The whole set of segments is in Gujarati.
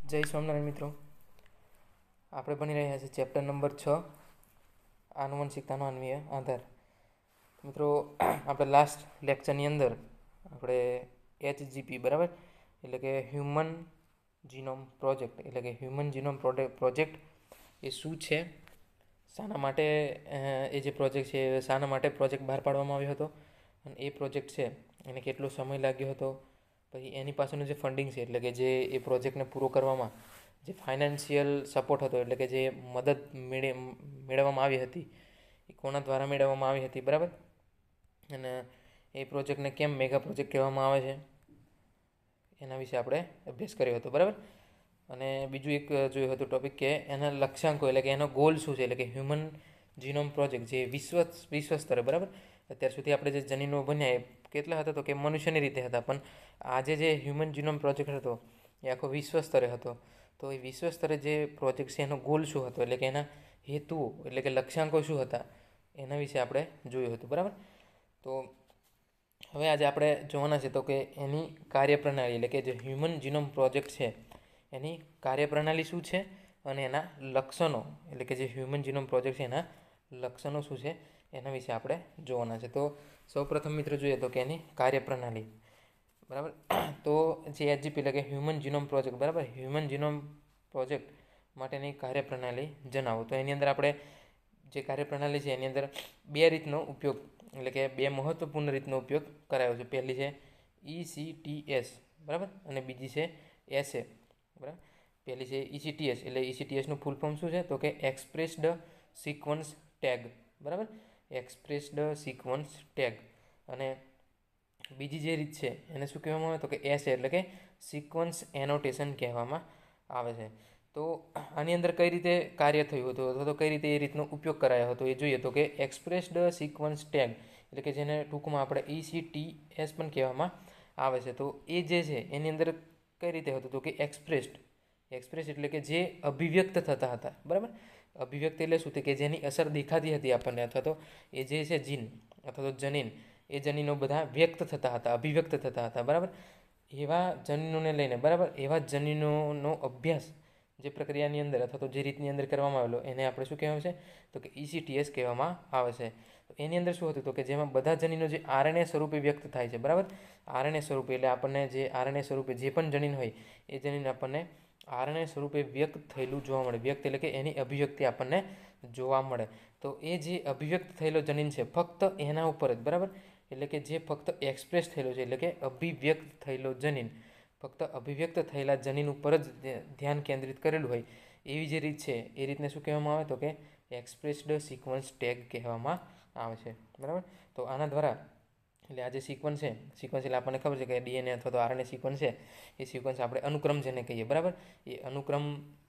જય સ્વામિનારાયણ મિત્રો, આપણે ભણી રહ્યા છીએ ચેપ્ટર નંબર 6 આનુવંશિકતાનો અન્વયી આધાર. મિત્રો, આપણે લાસ્ટ લેક્ચરની અંદર આપણે HGP બરાબર એટલે કે હ્યુમન જીનોમ પ્રોજેક્ટ પ્રોજેક્ટ એ શું છે, શાના માટે એ જે પ્રોજેક્ટ છે એ શાના માટે પ્રોજેક્ટ બહાર પાડવામાં આવ્યો હતો અને એ પ્રોજેક્ટ છે એને કેટલો સમય લાગ્યો હતો, પછી એની પાસેનું જે ફંડિંગ છે એટલે કે જે એ પ્રોજેક્ટને પૂરો કરવામાં જે ફાઇનાન્શિયલ સપોર્ટ હતો એટલે કે જે મદદ મેળવવામાં આવી હતી એ કોના દ્વારા મેળવવામાં આવી હતી બરાબર. અને એ પ્રોજેક્ટને કેમ મેગા પ્રોજેક્ટ કહેવામાં આવે છે એના વિશે આપણે અભ્યાસ કર્યો હતો બરાબર. અને બીજું એક જોયું હતું ટોપિક કે એના લક્ષ્યાંકો એટલે કે એનો ગોલ શું છે, એટલે કે હ્યુમન જીનોમ પ્રોજેક્ટ જે વિશ્વ સ્તરે બરાબર અત્યાર સુધી આપણે જે જનીનો બન્યા એ કેટલા હતા તો કે મનુષ્યની રીતે હતા, પણ આજે જે હ્યુમન જીનોમ પ્રોજેક્ટ હતો એ આખો વિશ્વ સ્તરે હતો. તો એ વિશ્વ સ્તરે જે પ્રોજેક્ટ છે એનો ગોલ શું હતો એટલે કે એના હેતુઓ એટલે કે લક્ષ્યાંકો શું હતા એના વિશે આપણે જોયું હતું બરાબર. તો હવે આજે આપણે જોવાના છે તો કે એની કાર્યપ્રણાલી એટલે કે જે હ્યુમન જીનોમ પ્રોજેક્ટ છે એની કાર્યપ્રણાલી શું છે અને એના લક્ષણો એટલે કે જે હ્યુમન જીનોમ પ્રોજેક્ટ છે એના લક્ષણો શું છે એના વિશે આપણે જોવાના છે. તો સૌપ્રથમ મિત્રો જોઈએ તો કે એની કાર્યપ્રણાલી બરાબર. તો જે HGP એટલે કે હ્યુમન જીનોમ પ્રોજેક્ટ બરાબર, હ્યુમન જીનોમ પ્રોજેક્ટ માટેની કાર્યપ્રણાલી જણાવો. તો એની અંદર આપણે જે કાર્યપ્રણાલી છે એની અંદર બે રીતનો ઉપયોગ એટલે કે બે મહત્વપૂર્ણ રીતનો ઉપયોગ કરાયો છે. પહેલી છે ECTS બરાબર અને બીજી છે SA બરાબર. પહેલી છે ECTS એટલે ECTSનું ફૂલ ફોર્મ શું છે તો કે એક્સપ્રેસ્ડ સિક્વન્સ ટેગ બરાબર, એક્સપ્રેસ્ડ સિક્વન્સ ટેગ. અને બીજી જે રીત છે એને શું કહેવામાં આવે તો કે SA એટલે કે સિક્વન્સ એનોટેશન કહેવામાં આવે છે. તો આની અંદર કઈ રીતે કાર્ય થયું હતું અથવા તો કઈ રીતે એ રીતનો ઉપયોગ કરાયો હતો એ જોઈએ તો કે એક્સપ્રેસ્ડ સિક્વન્સ ટેગ એટલે કે જેને ટૂંકમાં આપણે ECTS પણ કહેવામાં આવે છે. તો એ જે છે એની અંદર કઈ રીતે હતું તો કે એક્સપ્રેસ એટલે કે જે અભિવ્યક્ત થતા હતા બરાબર. અભિવ્યક્ત એટલે શું કે જેની અસર દેખાતી હતી આપણને અથવા તો એ જે છે જીન અથવા તો જનીન એ જનીનો બધા વ્યક્ત થતા હતા, અભિવ્યક્ત થતા હતા બરાબર. એવા જનીનોને લઈને બરાબર એવા જનીનોનો અભ્યાસ જે પ્રક્રિયાની અંદર અથવા તો જે રીતની અંદર કરવામાં આવેલો એને આપણે શું કહેવામાં છે તો કે ECTS કહેવામાં આવે છે. તો એની અંદર શું હતું તો કે જેમાં બધા જનીનો જે RNA સ્વરૂપે વ્યક્ત થાય છે બરાબર, RNA સ્વરૂપે એટલે આપણને જે RNA સ્વરૂપે જે પણ જનીન હોય એ જનીન આપણને RNA સ્વરૂપે વ્યક્ત થયેલું જોવા મળે. વ્યક્ત એટલે કે એની અભિવ્યક્તિ આપણને જોવા મળે. તો એ જે અભિવ્યક્ત થયેલો જનીન છે ફક્ત એના ઉપર જ બરાબર એટલે કે જે ફક્ત એક્સપ્રેસ થયેલો છે એટલે કે અભિવ્યક્ત થયેલો જનીન ફક્ત અભિવ્યક્ત થયેલા જનીન ઉપર જ ધ્યાન કેન્દ્રિત કરેલું હોય એવી જે રીત છે એ રીતને શું કહેવામાં આવે તો કે એક્સપ્રેસ્ડ સિક્વન્સ ટેગ કહેવામાં આવે છે બરાબર. તો આના દ્વારા એટલે આ જે સિક્વન્સ એટલે આપણને ખબર છે કે DNA અથવા તો RNA સિક્વન્સ છે એ સિક્વન્સ આપણે અનુક્રમ જેને કહીએ બરાબર. એ અનુક્રમ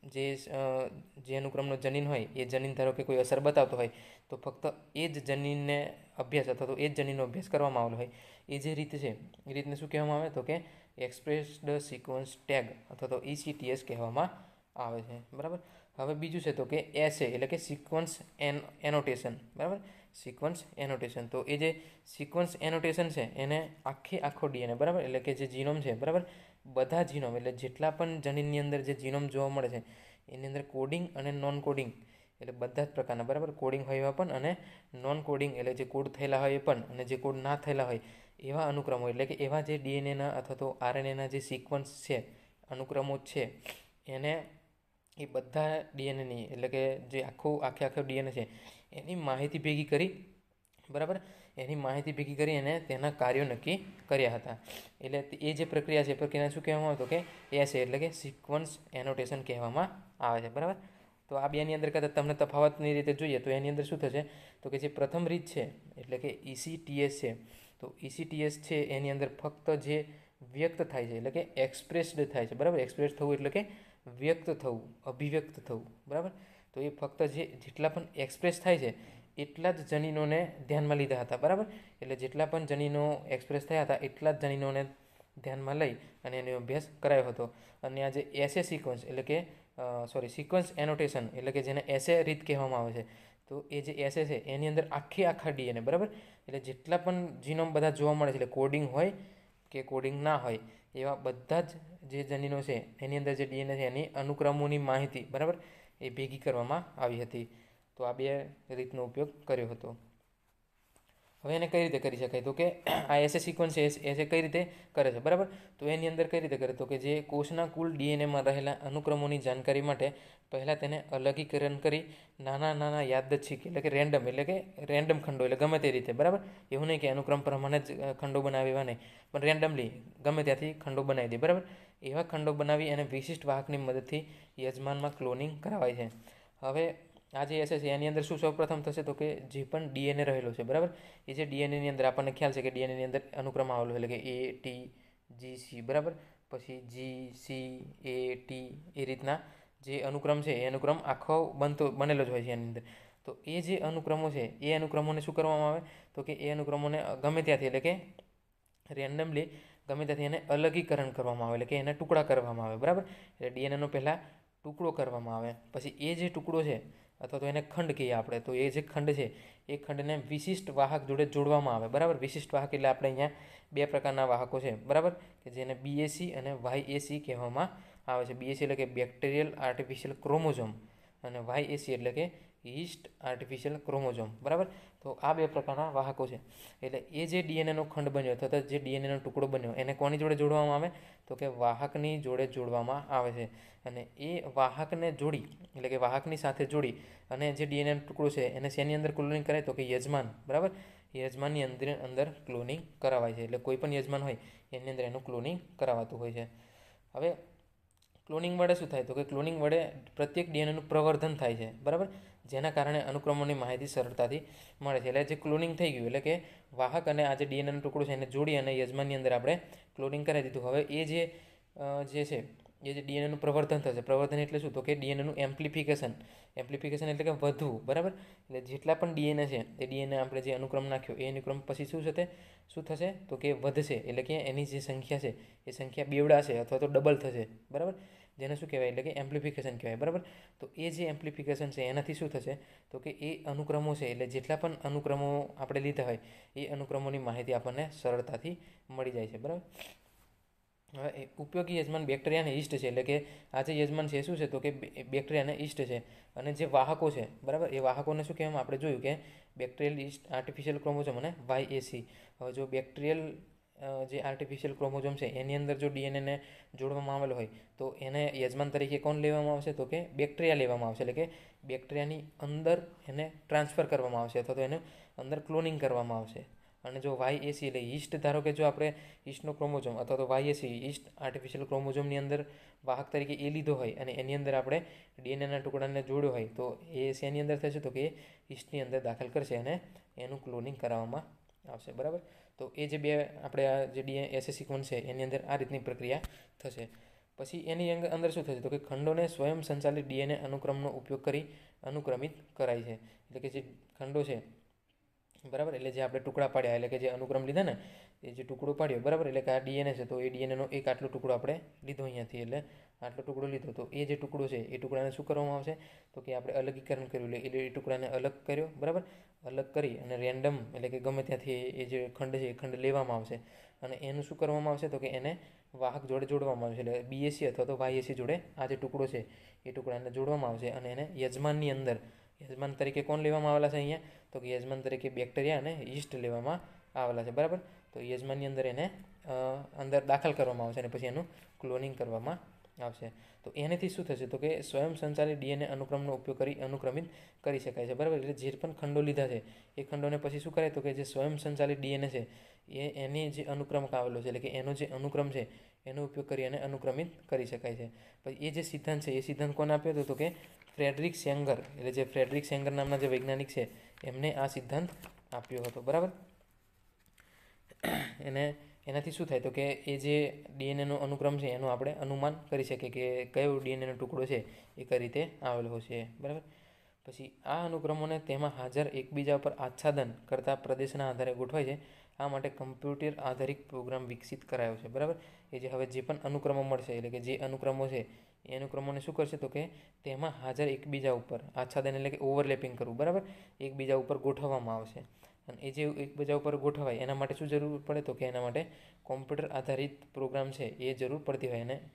જે અનુક્રમનો જનીન હોય એ જનીન ધારો કે કોઈ અસર બતાવતો હોય તો ફક્ત એ જ જનીનને અભ્યાસ અથવા તો એ જ જનીનનો અભ્યાસ કરવામાં આવેલો હોય એ જે રીત છે એ રીતને શું કહેવામાં આવે તો કે એક્સપ્રેસ્ડ સિક્વન્સ ટેગ અથવા તો ECTS કહેવામાં આવે છે બરાબર. હવે બીજું છે તો કે SA એટલે કે સિક્વન્સ એનોટેશન બરાબર, સિક્વન્સ એનોટેશન. તો એ જે સિક્વન્સ એનોટેશન છે એને આખો DNA બરાબર એટલે કે જે જીનોમ છે બરાબર, બધા જીનોમ એટલે જેટલા પણ જનીનની અંદર જે જીનોમ જોવા મળે છે એની અંદર કોડિંગ અને નોન કોડિંગ એટલે બધા જ પ્રકારના બરાબર કોડિંગ હોય એવા પણ અને નોન કોડિંગ એટલે જે કોડ થયેલા હોય એ પણ અને જે કોડ ના થયેલા હોય એવા અનુક્રમો એટલે કે એવા જે DNAના અથવા તો RNAના જે સિક્વન્સ છે અનુક્રમો છે એને એ બધા DNAની એટલે કે જે આખો DNA છે એની માહિતી ભેગી કરી બરાબર, એની માહિતી ભેગી કરી અને તેના કાર્યો નક્કી કર્યા હતા. એટલે એ જે પ્રક્રિયા છે પ્રક્રિયાને શું કહેવામાં આવે તો કે SA એટલે કે સિક્વન્સ એનોટેશન કહેવામાં આવે છે બરાબર. તો આ બેની અંદર કદાચ તમને તફાવતની રીતે જોઈએ તો એની અંદર શું થશે તો કે જે પ્રથમ રીત છે એટલે કે ECTS છે તો ECTS છે એની અંદર ફક્ત જે વ્યક્ત થાય છે એટલે કે એક્સપ્રેસ્ડ થાય છે બરાબર. એક્સપ્રેસ થવું એટલે કે વ્યક્ત થવું, અભિવ્યક્ત થવું બરાબર. તો એ ફક્ત જેટલા પણ એક્સપ્રેસ થાય છે એટલા જ જનીનોને ધ્યાનમાં લીધા હતા બરાબર. એટલે જેટલા પણ જનીનો એક્સપ્રેસ થયા હતા એટલા જ જનીનોને ધ્યાનમાં લઈ અને એનો અભ્યાસ કરાયો હતો. અને આ જે SA સિક્વન્સ એટલે કે સિક્વન્સ એનોટેશન એટલે કે જેને SA રીત કહેવામાં આવે છે તો એ જે SA છે એની અંદર આખા DNA બરાબર એટલે જેટલા પણ જીનોમ બધા જોવા મળે છે એટલે કોડિંગ હોય કે કોડિંગ ના હોય એવા બધા જ જે જનીનો છે એની અંદર જે ડીએનએ છે એની અનુક્રમોની માહિતી બરાબર એ ભેગી કરવામાં આવી હતી. તો આ બે રીતનો ઉપયોગ કર્યો હતો. હવે એને કઈ રીતે કરી શકાય? તો કે આ એસે સિક્વન્સ છે એસે કઈ રીતે કરે છે બરાબર. તો એની અંદર કઈ રીતે કરે? તો કે જે કોષના કુલ ડીએનએમાં રહેલા અનુક્રમોની જાણકારી માટે પહેલાં તેને અલગીકરણ કરી નાના નાના યાદચ્છિક એટલે કે રેન્ડમ ખંડો એટલે ગમે તે રીતે બરાબર. એવું નહીં કે અનુક્રમ પ્રમાણે જ ખંડો બનાવે એવા નહીં, પણ રેન્ડમલી ગમે ત્યાંથી ખંડો બનાવી દે બરાબર. એવા ખંડો બનાવી અને વિશિષ્ટ વાહકની મદદથી યજમાનમાં ક્લોનિંગ કરાવાય છે. હવે આ જે એસે છે એની અંદર શું સૌપ્રથમ થશે? તો કે જે પણ ડીએનએ રહેલો છે બરાબર, એ જે ડીએનએની અંદર આપણને ખ્યાલ છે કે ડીએનએની અંદર અનુક્રમ આવેલો એટલે કે એ ટી જી સી બરાબર, પછી જી સી એ ટી એ રીતના જે અનુક્રમ છે એ અનુક્રમ આખો બનેલો જ હોય છે એની અંદર. તો એ જે અનુક્રમો છે એ અનુક્રમોને શું કરવામાં આવે? તો કે એ અનુક્રમોને ગમે ત્યાંથી એટલે કે રેન્ડમલી ગમે ત્યાંથી એને અલગીકરણ કરવામાં આવે એટલે કે એને ટુકડા કરવામાં આવે બરાબર. એટલે ડીએનએનો પહેલાં ટુકડો કરવામાં આવે, પછી એ જે ટુકડો છે અથવા તો એને ખંડ કહીએ આપણે, તો એ જે ખંડ છે એ ખંડને વિશિષ્ટ વાહક જોડે જોડવામાં આવે બરાબર. વિશિષ્ટ વાહક એટલે આપણે અહીંયા બે પ્રકારના વાહકો છે બરાબર, કે જેને બીએસી અને વાયએસી કહેવામાં આવે છે. બીએસી એટલે કે બેક્ટેરિયલ આર્ટિફિશિયલ ક્રોમોઝોમ અને વાયએસી એટલે કે યીસ્ટ આર્ટિફિશિયલ ક્રોમોઝોમ બરાબર. તો આ બે પ્રકારના વાહકો છે. એટલે એ જે ડીએનએનો ખંડ બન્યો અથવા જે ડીએનએનો ટુકડો બન્યો એને કોની જોડે જોડવામાં આવે? તો કે વાહકની જોડે જોડવામાં આવે છે. અને એ વાહકને જોડી એટલે કે વાહકની સાથે જોડી અને જે ડીએનએનો ટુકડો છે એને શેની અંદર ક્લોનિંગ કરાય? તો કે યજમાન બરાબર. યજમાનની અંદર ક્લોનિંગ કરાવાય છે. એટલે કોઈ પણ યજમાન હોય એની અંદર એનું ક્લોનિંગ કરાવાતું હોય છે. હવે ક્લોનિંગ વડે શું થાય? તો કે ક્લોનિંગ વડે પ્રત્યેક ડીએનએનું પ્રવર્ધન થાય છે બરાબર, જેના કારણે અનુક્રમોની માહિતી સરળતાથી મળે છે. એટલે જે ક્લોનિંગ થઈ ગયું એટલે કે વાહક અને આ જે ડીએનએનો ટુકડો છે એને જોડી અને યજમાનની અંદર આપણે ક્લોનિંગ કરાવી દીધું. હવે એ જે છે એ જે ડીએનએનું પ્રવર્ધન થશે. પ્રવર્ધન એટલે શું? તો કે ડીએનએનું એમ્પ્લિફિકેશન એટલે કે વધવું બરાબર. એટલે જેટલા પણ ડીએનએ છે એ ડીએનએ આપણે જે અનુક્રમ નાખ્યો એ અનુક્રમ પછી શું થશે? તો કે વધશે. એટલે કે એની જે સંખ્યા છે એ સંખ્યા બેવડાશે અથવા તો ડબલ થશે બરાબર, જેને શું કહેવાય? એટલે કે એમ્પ્લિફિકેશન કહેવાય બરાબર. તો એ જે એમ્પ્લિફિકેશન છે એનાથી શું થશે? તો કે એ અનુક્રમો છે એટલે જેટલા પણ અનુક્રમો આપણે લીધા હોય એ અનુક્રમોની માહિતી આપણને સરળતાથી મળી જાય છે બરાબર. હવે ઉપયોગી યજમાન બેક્ટેરિયા અને યીસ્ટ છે. એટલે કે આ જે યજમાન છે શું છે? તો કે બેક્ટેરિયા અને યીસ્ટ છે. અને જે વાહકો છે બરાબર, એ વાહકોને શું કહેવામાં? આપણે જોયું કે બેક્ટેરિયલ યીસ્ટ આર્ટિફિશિયલ ક્રોમોઝોમ અને વાયએસી. હવે જો બેક્ટેરિયલ જે આર્ટિફિશિયલ ક્રોમોઝોમ છે એની અંદર જો ડીએનએને જોડવામાં આવેલો હોય તો એને યજમાન તરીકે કોણ લેવામાં આવશે? તો કે બેક્ટેરિયા લેવામાં આવશે. એટલે કે બેક્ટેરિયાની અંદર એને ટ્રાન્સફર કરવામાં આવશે અથવા તો એને અંદર ક્લોનિંગ કરવામાં આવશે. અને જો વાયએસી એટલે યીસ્ટ, ધારો કે જો આપણે યીસ્ટનો ક્રોમોઝોમ અથવા તો વાયએસી યીસ્ટ આર્ટિફિશિયલ ક્રોમોઝોમની અંદર વાહક તરીકે એ લીધો હોય અને એની અંદર આપણે ડીએનએના ટુકડાને જોડ્યો હોય તો એ શેની અંદર થશે? તો કે યીસ્ટની અંદર દાખલ કરશે અને એનું ક્લોનિંગ કરાવવામાં આવશે બરાબર. તો એ જે બે આપણે આ જે એસે સિક્વન્સ છે એની અંદર આ રીતની પ્રક્રિયા થશે. પછી એની અંદર શું થશે? તો કે ખંડોને સ્વયં સંચાલિત ડીએનએ અનુક્રમનો ઉપયોગ કરી અનુક્રમિત કરાય છે. એટલે કે જે ખંડો છે બરાબર, એટલે જે આપણે ટુકડા પાડ્યા એટલે કે જે અનુક્રમ લીધા ને એ જે ટુકડો પાડ્યો બરાબર, એટલે કે આ ડીએનએ છે તો એ ડીએનએનો એક આટલો ટુકડો આપણે લીધો અહીંયાથી, એટલે આટલો ટુકડો લીધો. તો એ જે ટુકડો છે એ ટુકડાને શું કરવામાં આવશે? તો કે આપણે અલગીકરણ કર્યું એટલે એ ટુકડાને અલગ કર્યો બરાબર. અલગ કરી અને રેન્ડમ એટલે કે ગમે ત્યાંથી એ જે ખંડ છે એ ખંડ લેવામાં આવશે અને એનું શું કરવામાં આવશે? તો કે એને વાહક જોડે જોડવામાં આવશે. એટલે બીએસી અથવા તો વાયએસી જોડે આ જે ટુકડો છે એ ટુકડાને જોડવામાં આવશે અને એને યજમાન તરીકે કોણ લેવામાં આવેલા છે અહીંયા? તો કે યજમાન તરીકે બેક્ટેરિયા અને યીસ્ટ લેવામાં આવેલા છે બરાબર. તો યજમાનની અંદર એને અંદર દાખલ કરવામાં આવશે અને પછી એનું ક્લોનિંગ કરવામાં આવશે. તો એનાથી શું થશે? તો કે સ્વયં સંચાલિત ડીએનએ અનુક્રમનો ઉપયોગ કરી અનુક્રમિત કરી શકાય છે બરાબર. એટલે જે પણ ખંડો લીધા છે એ ખંડોને પછી શું કરે? તો કે જે સ્વયં સંચાલિત ડીએનએ છે એની જે અનુક્રમક આવેલો છે એટલે કે એનો જે અનુક્રમ છે એનો ઉપયોગ કરી અને અનુક્રમિત કરી શકાય છે. પછી એ જે સિદ્ધાંત છે એ સિદ્ધાંત કોને આપ્યો હતો? તો કે ફ્રેડરિક સેંગર, એટલે જે ફ્રેડરિક સેંગર નામના જે વૈજ્ઞાનિક છે એમને આ સિદ્ધાંત આપ્યો હતો બરાબર. એનાથી શું થાય? તો કે એ જે ડીએનએનો અનુક્રમ છે એનું આપણે અનુમાન કરી શકીએ કે કયો ડીએનએનો ટુકડો છે એ કઈ રીતે આવેલો છે બરાબર. પછી આ અનુક્રમોને તેમાં હાજર એકબીજા પર આચ્છાદન કરતા પ્રદેશના આધારે ગોઠવાય છે. આ માટે કમ્પ્યુટર આધારિત પ્રોગ્રામ વિકસિત કરાયો છે બરાબર. એ જે હવે જે પણ અનુક્રમો મળશે એટલે કે જે અનુક્રમો છે એ અનુક્રમોને શું કરશે? તો કે તેમાં હાજર એકબીજા ઉપર આચ્છાદન એટલે કે ઓવરલેપિંગ કરવું બરાબર, એકબીજા ઉપર ગોઠવવામાં આવશે. અને એ જે એકબીજા ઉપર ગોઠવાય એના માટે શું જરૂર પડે? તો કે એના માટે કોમ્પ્યુટર આધારિત પ્રોગ્રામ છે એ જરૂર પડતી હોય અને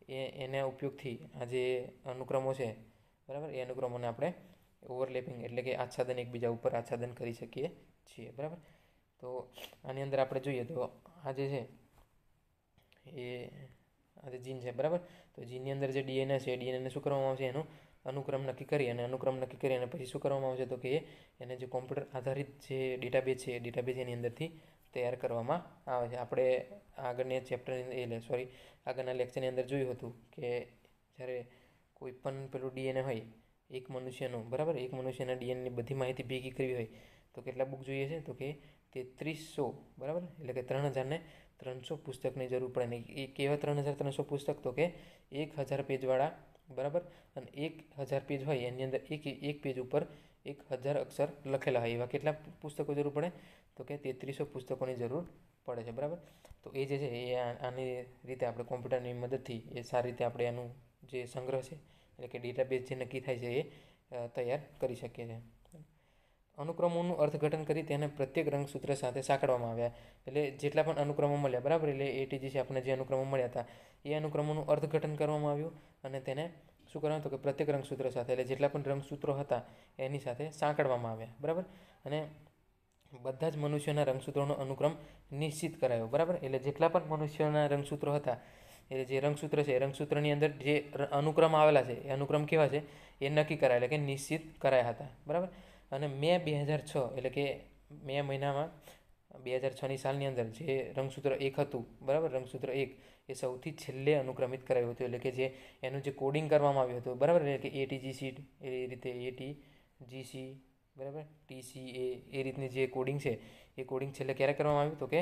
એના ઉપયોગથી આ જે અનુક્રમો છે બરાબર, એ અનુક્રમોને આપણે ઓવરલેપિંગ એટલે કે આચ્છાદન એકબીજા ઉપર આચ્છાદન કરી શકીએ છીએ બરાબર. તો આની અંદર આપણે જોઈએ તો આ જે છે એ આ જે જીન છે બરાબર, તો જીનની અંદર જે ડીએનએ છે, ડીએનએને શું કરવામાં આવશે, એનું અનુક્રમ નક્કી કરી અને પછી શું કરવામાં આવશે તો કે એને જે કોમ્પ્યુટર આધારિત જે ડેટાબેઝ છે એ ડેટાબેઝ એની અંદરથી તૈયાર કરવામાં આવે છે. આપણે આગળની આગળના લેક્ચરની અંદર જોયું હતું કે જ્યારે કોઈ પણ પેલું ડીએનએ હોય એક મનુષ્યનું બરાબર, એક મનુષ્યના ડીએનએની બધી માહિતી ભેગી કરવી હોય તો કેટલા બુક જોઈએ છે તો કે 3300 બરાબર, એટલે કે 3300 પુસ્તકની જરૂર પડે. ને એ કેવા 3300 પુસ્તક તો કે 1000 પેજવાળા બરાબર, અને 1000 પેજ હોય એની અંદર એક પેજ ઉપર 1000 અક્ષર લખેલા હોય એવા કેટલા પુસ્તકો જરૂર પડે તો કે 3300 પુસ્તકોની જરૂર પડે છે બરાબર. તો એ જે છે એ આની રીતે આપણે કોમ્પ્યુટરની મદદથી એ સારી રીતે આપણે એનું જે સંગ્રહ છે એટલે કે ડેટાબેઝ જે નક્કી થાય છે એ તૈયાર કરી શકીએ છીએ. અનુક્રમોનું અર્થઘટન કરી તેને પ્રત્યેક રંગસૂત્ર સાથે સાંકળવામાં આવ્યા. એટલે જેટલા પણ અનુક્રમો મળ્યા બરાબર, એટલે એટીજી આપણને જે અનુક્રમો મળ્યા હતા એ અનુક્રમોનું અર્થઘટન કરવામાં આવ્યું અને તેને શું કરવાનું તો કે પ્રત્યેક રંગસૂત્ર સાથે એટલે જેટલા પણ રંગસૂત્રો હતા એની સાથે સાંકળવામાં આવ્યા બરાબર. અને બધા જ મનુષ્યોના રંગસૂત્રોનો અનુક્રમ નિશ્ચિત કરાયો બરાબર. એટલે જેટલા પણ મનુષ્યોના રંગસૂત્રો હતા એટલે જે રંગસૂત્ર છે એ રંગસૂત્રની અંદર જે અનુક્રમ આવેલા છે એ અનુક્રમ કેવા છે એ નક્કી કરાયા એટલે કે નિશ્ચિત કરાયા હતા બરાબર. અને મે 2006 એટલે કે મે મહિનામાં 2006ની સાલની અંદર જે રંગસૂત્ર 1 હતું બરાબર, રંગસૂત્ર 1 એ સૌથી છેલ્લે અનુક્રમિત કરાયું હતું. એટલે કે જે એનું જે કોડિંગ કરવામાં આવ્યું હતું બરાબર, એટલે કે એટીજીસી એ રીતે એટીજીસી બરાબર, ટીસીએ એ રીતની જે કોડિંગ છે એ કોડિંગ છેલ્લે ક્યારે કરવામાં આવ્યું તો કે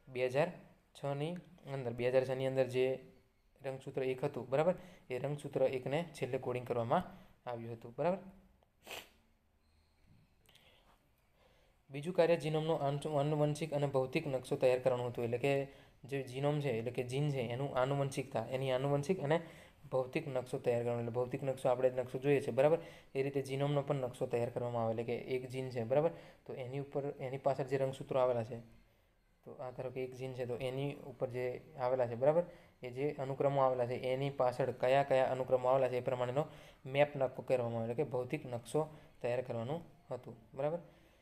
2006ની અંદર જે રંગસૂત્ર 1 હતું બરાબર, એ રંગસૂત્ર 1ને છેલ્લે કોડિંગ કરવામાં આવ્યું હતું બરાબર. બીજું કાર્ય જીનોમનો આનુવંશિક અને ભૌતિક નકશો તૈયાર કરવાનું હતું. એટલે કે જે જીનોમ છે એટલે કે જીન છે એનું આનુવંશિકતા, એની આનુવંશિક અને ભૌતિક નકશો તૈયાર કરવાનો. એટલે ભૌતિક નકશો આપણે નકશો જોઈએ છે બરાબર, એ રીતે જીનોમનો પણ નકશો તૈયાર કરવામાં આવે. એટલે કે એક જીન છે બરાબર, તો એની ઉપર એની પાછળ જે રંગસૂત્રો આવેલા છે, તો આ ધારો કે એક જીન છે તો એની ઉપર જે આવેલા છે બરાબર, એ જે અનુક્રમો આવેલા છે એની પાછળ કયા કયા અનુક્રમો આવેલા છે એ પ્રમાણેનો મેપ નક્કો કરવામાં આવે, એટલે કે ભૌતિક નકશો તૈયાર કરવાનું હતું બરાબર.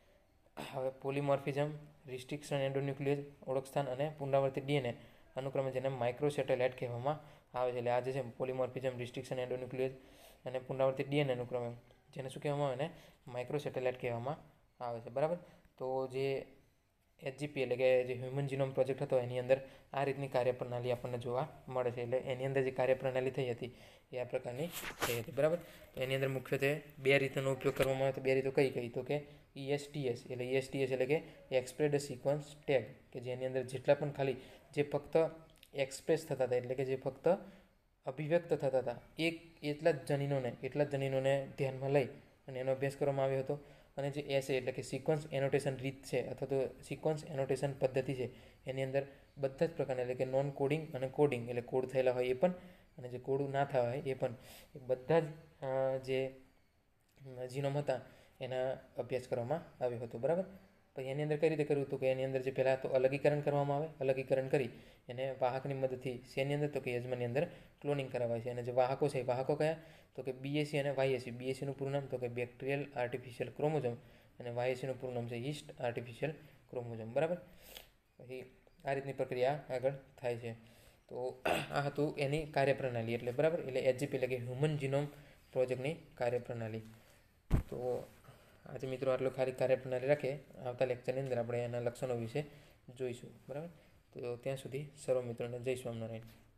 હવે પોલીમોર્ફિઝમ, રિસ્ટ્રિક્શન એન્ડોન્યુક્લિયસ, ઓળખસ્થાન અને પુનરાવર્તિત ડીએનએ અનુક્રમે જેને માઇક્રો સેટેલાઇટ કહેવામાં આવે છે. એટલે આ જે છે પોલીમોર્ફિઝમ, રિસ્ટ્રિક્શન એન્ડોન્યુક્લિયસ અને પુનરાવર્તિત ડીએનએ અનુક્રમે જેને શું કહેવામાં આવે ને માઇક્રો સેટેલાઇટ કહેવામાં આવે છે બરાબર. તો જે એચજીપી એટલે કે જે હ્યુમન જીનોમ પ્રોજેક્ટ હતો એની અંદર આ રીતની કાર્યપ્રણાલી આપણને જોવા મળે છે. એટલે એની અંદર જે કાર્યપ્રણાલી થઈ હતી એ આ પ્રકારની થઈ હતી બરાબર. એની અંદર મુખ્યત્વે 2 રીતનો ઉપયોગ કરવામાં આવે તો 2 રીતો કઈ તો કે ESTS એટલે કે એક્સપ્રેસ્ડ સિક્વન્સ ટેગ, કે જેની અંદર જેટલા પણ ખાલી જે ફક્ત એક્સપ્રેસ થતા હતા એટલે કે જે ફક્ત અભિવ્યક્ત થતા હતા એટલા જ જનીનોને ધ્યાનમાં લઈ અને એનો અભ્યાસ કરવામાં આવ્યો હતો. અને જે એસે એટલે કે સિક્વન્સ એનોટેશન રીત છે અથવા તો સિક્વન્સ એનોટેશન પદ્ધતિ છે એની અંદર બધા જ પ્રકારના એટલે કે નોન કોડિંગ અને કોડિંગ એટલે કોડ થયેલા હોય એ પણ અને જે કોડ ના થયા હોય એ પણ બધા જ જે જીનોમ હતા એના અભ્યાસ કરવામાં આવ્યો હતો બરાબર. પછી એની અંદર કઈ રીતે કર્યું હતું કે એની અંદર જે પહેલાં તો અલગીકરણ કરવામાં આવે, અલગીકરણ કરી એને વાહકની મદદથી શેની અંદર તો કે યજમાનની અંદર ક્લોનિંગ કરાવાય છે. અને જે વાહકો છે એ વાહકો કયા તો કે બીએસસી અને વાયએસસી. બીએસસીનું પૂરું નામ તો કે બેક્ટેરિયલ આર્ટિફિશિયલ ક્રોમોઝોમ અને વાયએસસીનું પૂરું નામ છે યીસ્ટ આર્ટિફિશિયલ ક્રોમોઝોમ બરાબર. પછી આ રીતની પ્રક્રિયા આગળ થાય છે. તો આ હતું એની કાર્યપ્રણાલી એટલે બરાબર, એટલે એચજીપી એટલે કે હ્યુમન જીનોમ પ્રોજેક્ટની કાર્યપ્રણાલી. તો આજે મિત્રો આટલો ખાલી કાર્યપ્રણાલી રાખે, આવતા લેક્ચરની અંદર આપણે એના લક્ષણો વિશે જોઈશું બરાબર. તો ત્યાં સુધી સર્વ મિત્રોને જય સ્વામિનારાયણ.